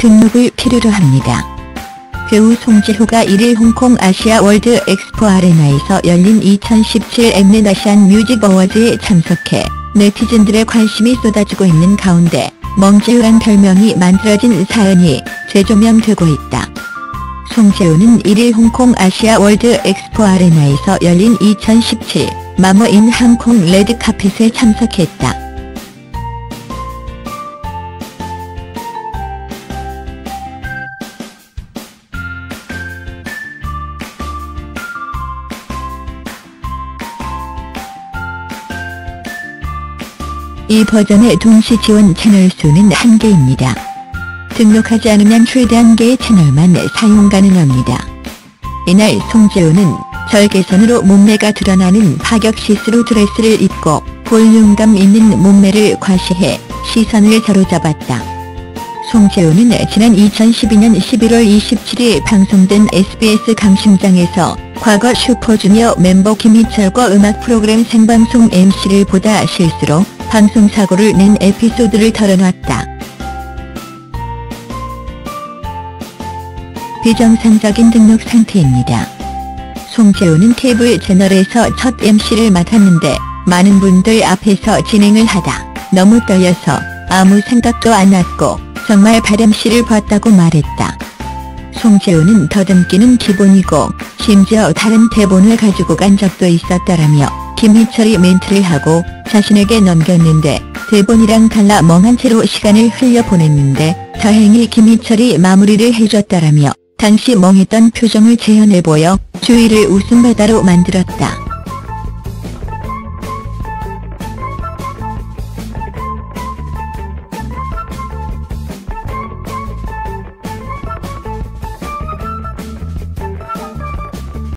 등록을 필요로 합니다. 배우 송지효가 1일 홍콩 아시아 월드 엑스포 아레나에서 열린 2017 엠넷 아시안 뮤직 어워즈에 참석해 네티즌들의 관심이 쏟아지고 있는 가운데 멍지우란 별명이 만들어진 사연이 재조명되고 있다. 송지효는 1일 홍콩 아시아 월드 엑스포 아레나에서 열린 2017 마머 인 항콩 레드카펫에 참석했다. 이 버전의 동시 지원 채널 수는 1개입니다. 등록하지 않으면 최대 1개의 채널만 사용 가능합니다. 이날 송지효는 절개선으로 몸매가 드러나는 파격 시스루 드레스를 입고 볼륨감 있는 몸매를 과시해 시선을 사로잡았다. 송지효는 지난 2012년 11월 27일 방송된 SBS 강심장에서 과거 슈퍼주니어 멤버 김희철과 음악 프로그램 생방송 MC를 보다 실수로 방송사고를 낸 에피소드를 털어놨다. 비정상적인 등록 상태입니다. 송지효는 케이블 채널에서 첫 MC를 맡았는데 많은 분들 앞에서 진행을 하다 너무 떨려서 아무 생각도 안 났고 정말 발MC를 봤다고 말했다. 송지효는 더듬기는 기본이고 심지어 다른 대본을 가지고 간 적도 있었다라며 김희철이 멘트를 하고 자신에게 넘겼는데 대본이랑 달라 멍한 채로 시간을 흘려보냈는데 다행히 김희철이 마무리를 해줬다라며 당시 멍했던 표정을 재현해 보여 주위를 웃음바다로 만들었다.